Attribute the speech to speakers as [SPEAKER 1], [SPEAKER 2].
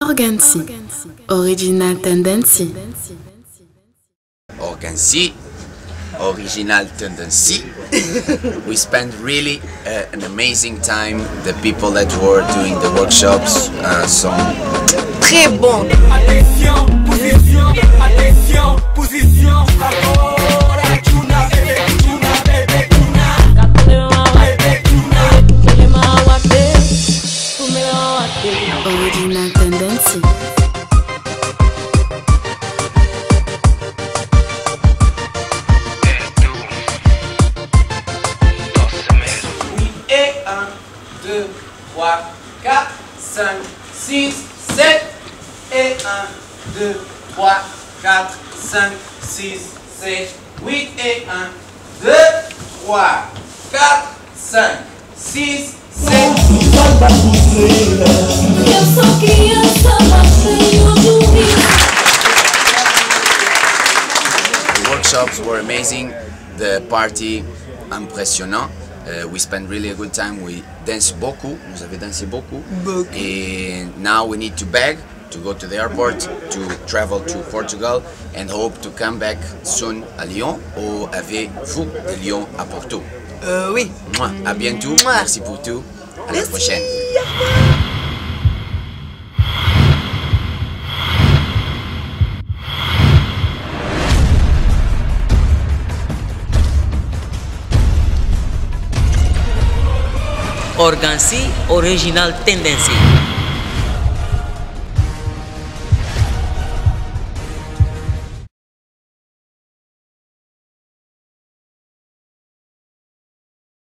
[SPEAKER 1] ORGANCY, original tendency.
[SPEAKER 2] ORGANCY, original tendency. We spent really an amazing time. The people that were doing the workshops sont très bons.
[SPEAKER 3] Attention, position, attention, position.
[SPEAKER 1] Original tendency.
[SPEAKER 4] Et 1, 2, 3, 4, 5, 6, 7. Et 1, 2, 3, 4, 5, 6, 7, 8. Et 1, 2, 3, 4, 5, 6, 7.
[SPEAKER 2] The workshops were amazing. The party impressionnant. We spent really a good time. We danced beaucoup. Nous avons dansé beaucoup. And now we need to beg to go to the airport to travel to Portugal and hope to come back soon à Lyon ou avec vous de Lyon à Porto.
[SPEAKER 5] Oui.
[SPEAKER 2] À bientôt. Merci pour tout. À la prochaine.
[SPEAKER 5] ORGANCY, original tendency.